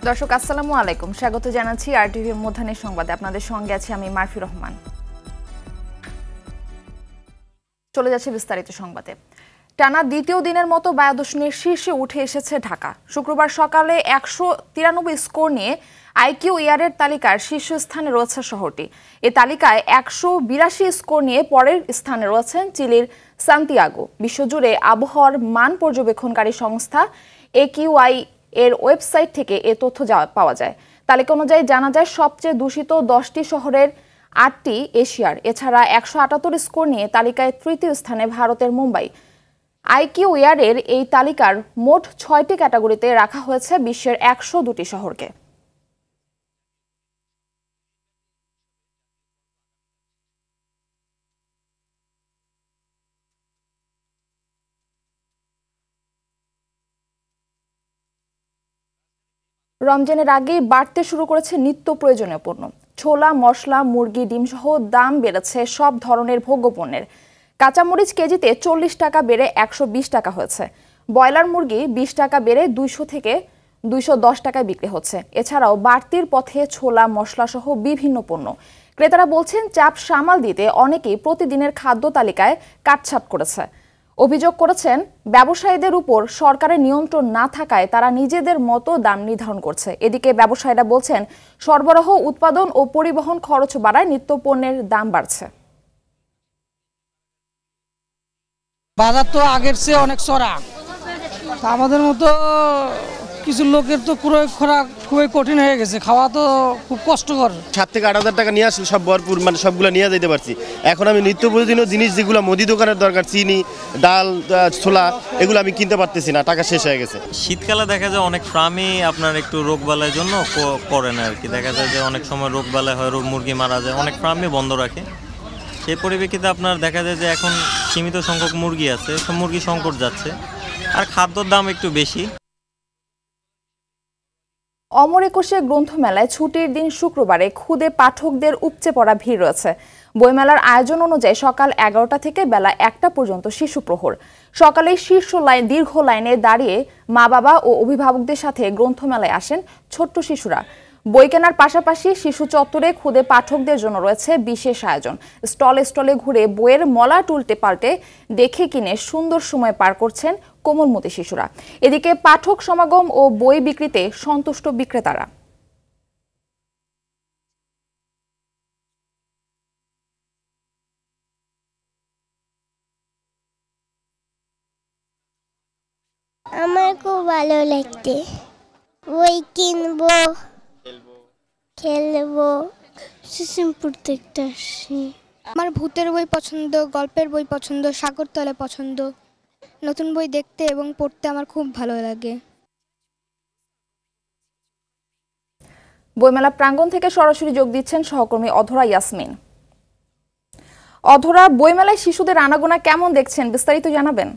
দর্শক আসসালামু আলাইকুম, স্বাগত জানাচ্ছি আরটিভি মধ্যাহ্নের সংবাদে। আপনাদের সঙ্গে আছি আমি মারফি রহমান। চলে যাচ্ছে বিস্তারিত সংবাদে। টানা দ্বিতীয় দিনের মতো বায়ু দূষণের শীর্ষে উঠে এসেছে ঢাকা। শুক্রবার সকালে 193 স্কোর নিয়ে আইকিউ এয়ারের তালিকার শীর্ষস্থানে রয়েছে শহরটি। এই তালিকায় 182 স্কোর নিয়ে পরের স্থানে রয়েছেন চিলির সান্তিয়াগো। বিশ্বজুড়ে আবহাওয়ার মান পর্যবেক্ষণকারী সংস্থা একিউআই এর ওয়েবসাইট থেকে এ তথ্য পাওয়া যায়। তালিকা অনুযায়ী জানা যায় সবচেয়ে দূষিত 10টি শহরের 8টি এশিয়ার। এছাড়া 178 স্কোর নিয়ে তালিকায় তৃতীয় স্থানে ভারতের মুম্বাই। আইকিউ এয়ারের এই তালিকার মোট 6টি ক্যাটাগরিতে রাখা হয়েছে বিশ্বের 102টি শহরকে। রমজানের আগেই বাড়তে শুরু করেছে নিত্য প্রয়োজনীয় পণ্য। ছোলা, মশলা, মুরগি, ডিম সহ দাম বেড়েছে সব ধরনের ভোগ্যপণ্যের। কাঁচামরিচ কেজিতে 40 টাকা বেড়ে 120 টাকা হয়েছে। ব্রয়লার মুরগি 20 টাকা বেড়ে 200 থেকে 210 টাকায় বিক্রি হচ্ছে। এছাড়াও বাড়তির পথে ছোলা, মশলা সহ বিভিন্ন পণ্য। ক্রেতারা বলছেন চাপ সামাল দিতে অনেকেই প্রতিদিনের খাদ্য তালিকায় কাটছাঁট করেছে। অভিযোগ করেছেন ব্যবসায়ীদের উপর সরকারের নিয়ন্ত্রণ না থাকায় তারা নিজেদের মতো দাম নির্ধারণ করছে। এদিকে ব্যবসায়ীরা বলছেন সরবরাহ, উৎপাদন ও পরিবহন খরচ বাড়ায় নিত্য পণ্যের দাম বাড়ছে। বাজার তো আগের চেয়ে অনেক চড়া। আমাদের মতো কিছু লোকের তো ক্রয় করা খুবই কঠিন হয়ে গেছে, খাওয়া তো খুব কষ্টকর। 7 থেকে 8 হাজার টাকা নিয়ে আসলে সব ভরপুর, মানে সবগুলো নিয়ে যেতে পারছি। এখন আমি নিত্য প্রয়োজনীয় জিনিস যেগুলো মুদি দোকানের দরকার, চিনি, ডাল, ছোলা, এগুলো আমি কিনতে পারতেছি না, টাকা শেষ হয়ে গেছে। শীতকালে দেখা যায় অনেক ফার্মই আপনার একটু রোগবালাইয়ের জন্য করে না আর কি। দেখা যায় যে অনেক সময় রোগবালাই হয়, মুরগি মারা যায়, অনেক ফার্মই বন্ধ রাখে। সেই পরিপ্রেক্ষিতে আপনার দেখা যায় যে এখন সীমিত সংখ্যক মুরগি আছে, সব মুরগি সংকট যাচ্ছে, আর খাদ্যর দাম একটু বেশি। অমর একুশে গ্রন্থমেলায় ছুটির দিন শুক্রবারে খুদে পাঠকদের উপচে পড়া ভিড় রয়েছে। বইমেলার আয়োজন অনুযায়ী সকাল 11টা থেকে বেলা 1টা পর্যন্ত শিশু প্রহর। সকালে দীর্ঘ লাইনে দাঁড়িয়ে মা বাবা ও অভিভাবকদের সাথে গ্রন্থমেলায় আসেন ছোট্ট শিশুরা। বই কেনার পাশাপাশি শিশু চত্বরে খুদে পাঠকদের জন্য রয়েছে বিশেষ আয়োজন। স্টলে স্টলে ঘুরে বইয়ের মলাট উল্টে পাল্টে দেখে কিনে সুন্দর সময় পার করছেন কোমলমতি শিশুরা। এদিকে পাঠক সমাগম ও বই বিক্রিতে সন্তুষ্ট বিক্রেতারা। আমার খুব ভালো লাগছে, বই কিনবো, খেলবো, সিসিমপুর দেখতে আসি। আমার ভূতের বই পছন্দ, গল্পের বই পছন্দ, সাগরতলা পছন্দ। নতুন বই দেখতে এবং পড়তে আমার খুব ভালো লাগে। বইমেলা প্রাঙ্গণ থেকে সরাসরি যোগ দিচ্ছেন সহকর্মী অধরা ইয়াসমিন। অধরা, বইমেলায় শিশুদের আনাগোনা কেমন দেখছেন, বিস্তারিত জানাবেন।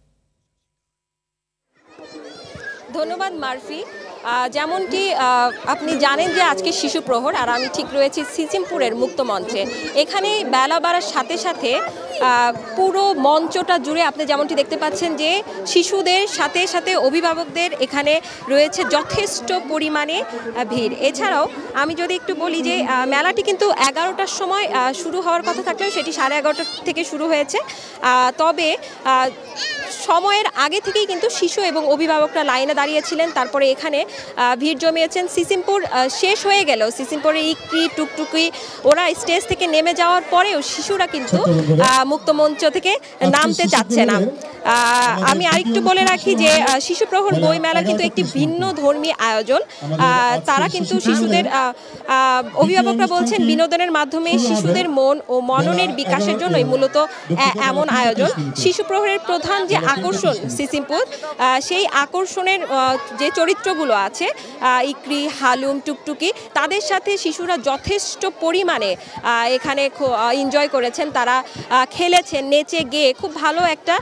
ধন্যবাদ মারফি। যেমনটি আপনি জানেন যে আজকে শিশু প্রহর, আর আমি ঠিক রয়েছি সিসিমপুরের মুক্ত মঞ্চে। এখানে বেলা বাড়ার সাথে সাথে পুরো মঞ্চটা জুড়ে আপনি যেমনটি দেখতে পাচ্ছেন যে শিশুদের সাথে সাথে অভিভাবকদের এখানে রয়েছে যথেষ্ট পরিমাণে ভিড়। এছাড়াও আমি যদি একটু বলি যে মেলাটি কিন্তু 11টার সময় শুরু হওয়ার কথা থাকলেও সেটি 11:30 থেকে শুরু হয়েছে। তবে সময়ের আগে থেকেই কিন্তু শিশু এবং অভিভাবকরা লাইনে দাঁড়িয়েছিলেন। তারপরে এখানে ভিড় জমিয়েছেন। সিসিমপুর শেষ হয়ে গেল, সিসিমপুরের ইকরি, টুকটুকি ওরা স্টেজ থেকে নেমে যাওয়ার পরেও শিশুরা কিন্তু মুক্ত মঞ্চ থেকে নামতে চাচ্ছে না। আমি আরেকটু বলে রাখি যে শিশু প্রহর বই মেলা কিন্তু একটি ভিন্ন ধর্মী আয়োজন। তারা কিন্তু শিশুদের অভিভাবকরা বলছেন বিনোদনের মাধ্যমে শিশুদের মন ও মননের বিকাশের জন্যই মূলত এমন আয়োজন। শিশু প্রহরের প্রধান যে আকর্ষণ সিসিমপুর, সেই আকর্ষণের যে চরিত্রগুলো আছে ইকরি, হালুম, টুকটুকি, তাদের সাথে শিশুরা যথেষ্ট পরিমাণে এখানে এনজয় করেছেন। তারা খেলেছেন, নেচে গেয়ে খুব ভালো একটা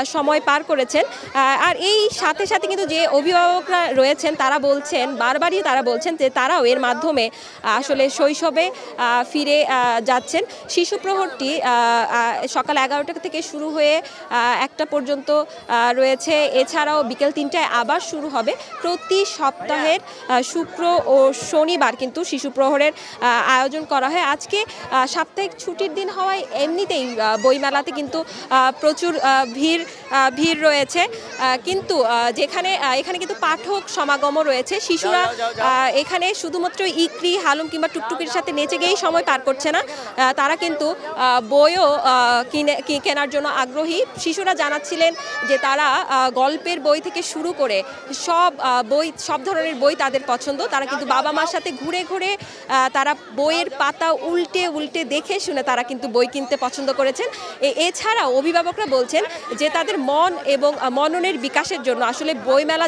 সময় পার করেছেন। আর এই সাথে সাথে কিন্তু যে অভিভাবকরা রয়েছেন তারা বলছেন, বারবারই তারা বলছেন যে তারাও এর মাধ্যমে আসলে শৈশবে ফিরে যাচ্ছেন। শিশু প্রহরটি সকাল 11টা থেকে শুরু হয়ে 1টা পর্যন্ত রয়েছে। এছাড়াও বিকেল 3টায় আবার শুরু হবে। প্রতি সপ্তাহের শুক্র ও শনিবার কিন্তু শিশু প্রহরের আয়োজন করা হয়। আজকে সাপ্তাহিক ছুটির দিন হওয়ায় এমনিতেই বইমেলাতে কিন্তু প্রচুর ভিড় রয়েছে, কিন্তু এখানে কিন্তু পাঠক সমাগমও রয়েছে। শিশুরা এখানে শুধুমাত্র ইকরি, হালুম কিংবা টুকটুকির সাথে নেচে গিয়েই সময় পার করছে না, তারা কিন্তু বইও কেনার জন্য আগ্রহী। শিশুরা জানাচ্ছিলেন যে তারা গল্পের বই থেকে শুরু করে সব ধরনের বই তাদের পছন্দ। তারা কিন্তু বাবা মার সাথে ঘুরে ঘুরে তারা বইয়ের পাতা উল্টে দেখে শুনে তারা কিন্তু বই কিনতে পছন্দ করেছেন। এছাড়াও অভিভাবকরা বলছেন যে তাদের মন এবং মননের বিকাশের জন্য আসলে বইমেলা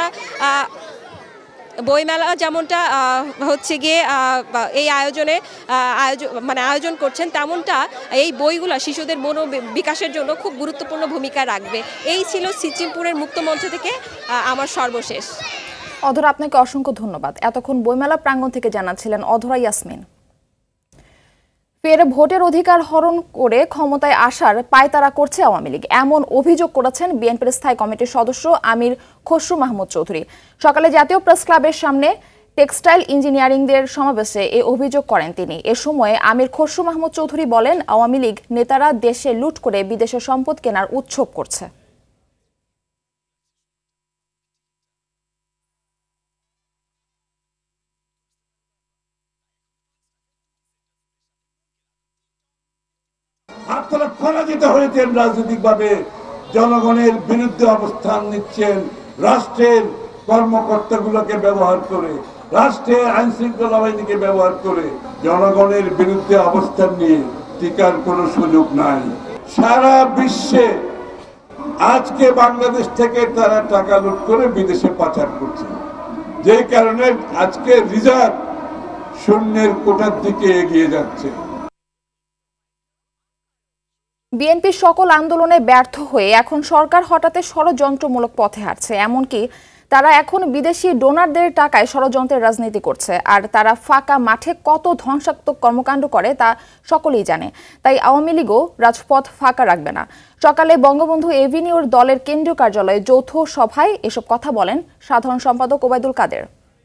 যেমনটা হচ্ছে গিয়ে এই আয়োজন করছেন, তেমনটা এই বইগুলো শিশুদের বিকাশের জন্য খুব গুরুত্বপূর্ণ ভূমিকা রাখবে। এই ছিল সিচিমপুরের মুক্ত মঞ্চ থেকে আমার সর্বশেষ। অধরা, আপনাকে অসংখ্য ধন্যবাদ। এতক্ষণ বইমেলা প্রাঙ্গণ থেকে জানাচ্ছিলেন অধরা ইয়াসমিন। ফের ভোটের অধিকার হরণ করে ক্ষমতায় আসার পায়তারা করছে আওয়ামী লীগ, এমন অভিযোগ করেছেন বিএনপির স্থায়ী কমিটির সদস্য আমির খসরু মাহমুদ চৌধুরী। সকালে জাতীয় প্রেস ক্লাবের সামনে টেক্সটাইল ইঞ্জিনিয়ারিংদের সমাবেশে এই অভিযোগ করেন তিনি। এ সময় আমির খসরু মাহমুদ চৌধুরী বলেন, আওয়ামী লীগ নেতারা দেশে লুট করে বিদেশে সম্পদ কেনার উৎসব করছে। আপনারা পরাজিত হয়েছেন রাজনৈতিকভাবে, জনগণের বিরুদ্ধে অবস্থান নিচ্ছেন রাষ্ট্রের কর্মকর্তাগুলোকে ব্যবহার করে, রাষ্ট্রের আইন শৃঙ্খলা বাহিনীকে ব্যবহার করে। জনগণের বিরুদ্ধে অবস্থান নিয়ে টিকার কোনো সুযোগ নাই। সারা বিশ্বে আজকে বাংলাদেশ থেকে তারা টাকা লুট করে বিদেশে পাচার করছে, যে কারণে আজকে রিজার্ভ শূন্যের কোটার দিকে এগিয়ে যাচ্ছে। বিএনপির সকল আন্দোলনে ব্যর্থ হয়ে এখন সরকার হঠাৎ ষড়যন্ত্রমূলক পথে হাঁটছে, এমনকি তারা এখন বিদেশি ডোনারদের টাকায় ষড়যন্ত্রের রাজনীতি করছে। আর তারা ফাঁকা মাঠে কত ধ্বংসাত্মক কর্মকাণ্ড করে তা সকলেই জানে। তাই আওয়ামী লীগও রাজপথ ফাঁকা রাখবে না। সকালে বঙ্গবন্ধু এভিনিউর দলের কেন্দ্রীয় কার্যালয়ে যৌথ সভায় এসব কথা বলেন সাধারণ সম্পাদক ওবায়দুল কাদের।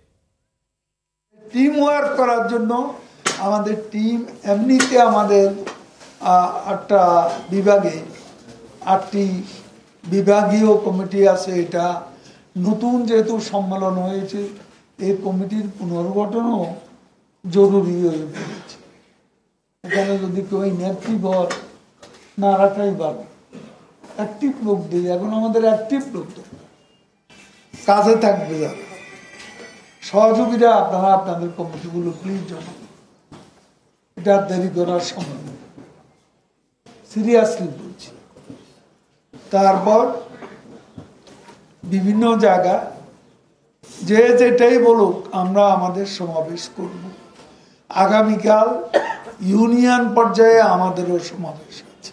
টিম ওয়ার্ক করার জন্য আমাদের টিম, এমনিতে আমাদের 8টা বিভাগে 8টি বিভাগীয় কমিটি আছে। এটা নতুন যেহেতু সম্মেলন হয়েছে, এই কমিটির পুনর্গঠনও জরুরি হয়ে পড়েছে। এখানে যদি কেউ ইনঅ্যাক্টিভ না রাখাই ভালো, অ্যাক্টিভ লোক দিই। এখন আমাদের অ্যাক্টিভ লোক কাজে থাকবে যারা সহযোগীরা, আপনারা আপনাদের কমিটিগুলো প্লিজ জানান। এটা দেরি করার সময় নেই, সিরিয়াসলি বলছি। তারপর বিভিন্ন জায়গা যে যেটাই বলুক, আমরা আমাদের সমাবেশ করব। আগামীকাল ইউনিয়ন পর্যায়ে আমাদেরও সমাবেশ আছে।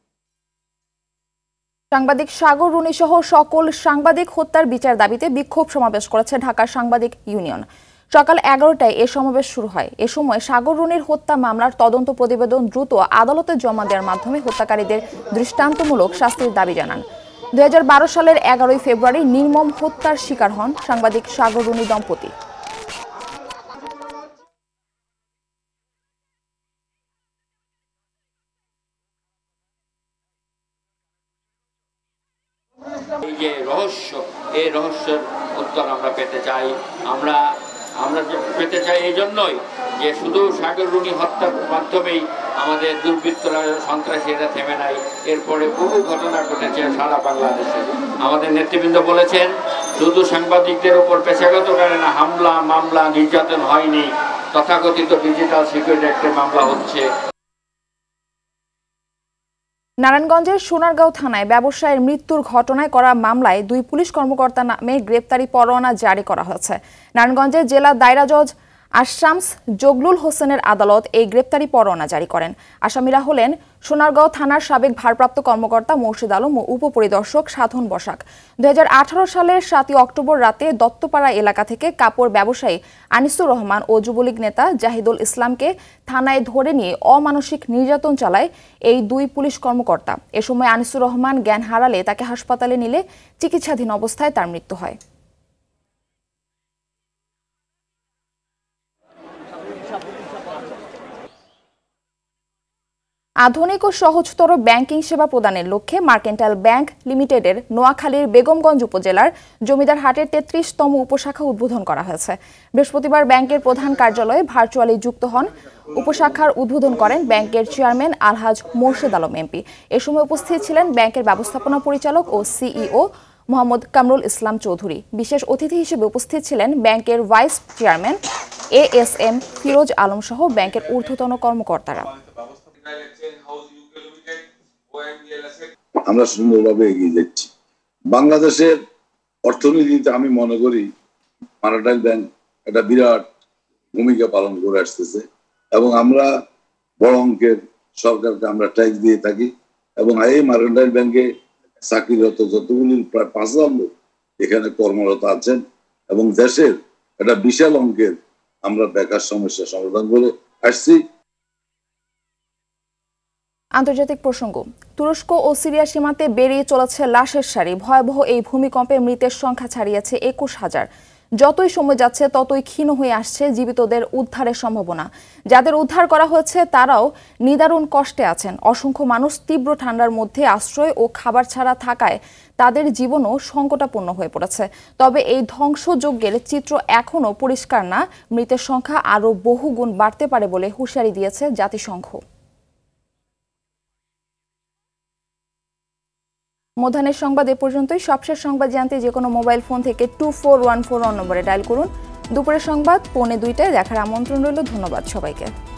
সাংবাদিক সাগর রুনি সহ সকল সাংবাদিক হত্যার বিচার দাবিতে বিক্ষোভ সমাবেশ করেছে ঢাকার সাংবাদিক ইউনিয়ন। সকাল 11টায় এ সমাবেশ শুরু হয়। এ সময় সাগর রুনির হত্যা মামলার তদন্ত প্রতিবেদন দ্রুত আদালতে জমা দেওয়ার মাধ্যমে হত্যাকারীদের দৃষ্টান্তমূলক শাস্তির দাবি জানান। 2012 সালের 11 ফেব্রুয়ারি নির্মম হত্যার শিকার হন সাংবাদিক সাগর রুনি দম্পতি। এই যে রহস্য, এই রহস্যের উত্তর আমরা পেতে চাই। আমরা পেতে চাই এই জন্যই যে শুধু সাগর রুনি হত্যার মাধ্যমেই আমাদের দুর্বৃত্তরা, সন্ত্রাসীরা থেমে নাই। এরপরে বহু ঘটনা ঘটেছে সারা বাংলাদেশে। আমাদের নেতৃবৃন্দ বলেছেন শুধু সাংবাদিকদের উপর পেশাগত কারণে হামলা, মামলা, নির্যাতন হয়নি, তথাকথিত ডিজিটাল সিকিউরিটি অ্যাক্টের মামলা হচ্ছে। নারায়ণগঞ্জের সোনারগাঁও থানায় ব্যবসায়ীর মৃত্যুর ঘটনায় করা মামলায় 2 পুলিশ কর্মকর্তা নামে গ্রেপ্তারি পরোয়ানা জারি করা হয়েছে। নারায়ণগঞ্জের জেলা দায়রা জজ আশরামস জগলুল হোসেনের আদালত এই গ্রেপ্তারি পরোয়ানা জারি করেন। আসামিরা হলেন সোনারগাঁও থানার সাবেক ভারপ্রাপ্ত কর্মকর্তা মোর্শেদ আলম ও উপপরিদর্শক সাধন বসাক। 2018 সালের 7 অক্টোবর রাতে দত্তপাড়া এলাকা থেকে কাপড় ব্যবসায়ী আনিসুর রহমান ও যুবলীগ নেতা জাহিদুল ইসলামকে থানায় ধরে নিয়ে অমানসিক নির্যাতন চালায় এই দুই পুলিশ কর্মকর্তা। এ সময় আনিসুর রহমান জ্ঞান হারালে তাকে হাসপাতালে নিলে চিকিৎসাধীন অবস্থায় তার মৃত্যু হয়। আধুনিক ও সহজতর ব্যাংকিং সেবা প্রদানের লক্ষ্যে মার্কেন্টাইল ব্যাংক লিমিটেডের নোয়াখালীর বেগমগঞ্জ উপজেলার জমিদার হাটের 33তম উপশাখা উদ্বোধন করা হয়েছে। বৃহস্পতিবার ব্যাংকের প্রধান কার্যালয়ে ভার্চুয়ালি যুক্ত হন। উপশাখার উদ্বোধন করেন ব্যাংকের চেয়ারম্যান আলহাজ মোর্শেদ আলম এমপি। এ সময় উপস্থিত ছিলেন ব্যাংকের ব্যবস্থাপনা পরিচালক ও সিইও মোহাম্মদ কামরুল ইসলাম চৌধুরী। বিশেষ অতিথি হিসেবে উপস্থিত ছিলেন ব্যাংকের vice chairman ASM Firoz Alam সহ ব্যাংকের ঊর্ধ্বতন কর্মকর্তারা। আমরা সুন্দরভাবে এগিয়ে যাচ্ছি। বাংলাদেশের অর্থনীতিতে আমি মনে করি মার্কেন্টাইল ব্যাংক একটা বিরাট ভূমিকা পালন করে আসতেছে এবং আমরা বড় অঙ্কের সরকারকে আমরা ট্যাক্স দিয়ে থাকি এবং এই মার্কেন্টাইল ব্যাংকে চাকরিরত যতগুলি প্রায় 5,000 লোক এখানে কর্মরত আছেন এবং দেশের একটা বিশাল অঙ্কের আমরা বেকার সমস্যা সমাধান করে আসছি। আন্তর্জাতিক প্রসঙ্গ। তুরস্ক ও সিরিয়া সীমান্তে বেরিয়ে চলেছে লাশের সারি। ভয়াবহ এই ভূমিকম্পে মৃতের সংখ্যা ছাড়িয়েছে 21,000। যতই সময় যাচ্ছে ততই ক্ষীণ হয়ে আসছে জীবিতদের উদ্ধারের সম্ভাবনা। যাদের উদ্ধার করা হয়েছে তারাও নিদারুণ কষ্টে আছেন। অসংখ্য মানুষ তীব্র ঠান্ডার মধ্যে আশ্রয় ও খাবার ছাড়া থাকায় তাদের জীবনও সংকটাপন্ন হয়ে পড়েছে। তবে এই ধ্বংসযজ্ঞের চিত্র এখনও পরিষ্কার না। মৃতের সংখ্যা আরও বহুগুণ বাড়তে পারে বলে হুঁশিয়ারি দিয়েছে জাতিসংঘ। মধ্যাহ্নের সংবাদ এ পর্যন্তই। সবশেষ সংবাদ জানতে যে কোনো মোবাইল ফোন থেকে 2414 নম্বরে ডায়াল করুন। দুপুরের সংবাদ 1:45 দেখার আমন্ত্রণ রইল। ধন্যবাদ সবাইকে।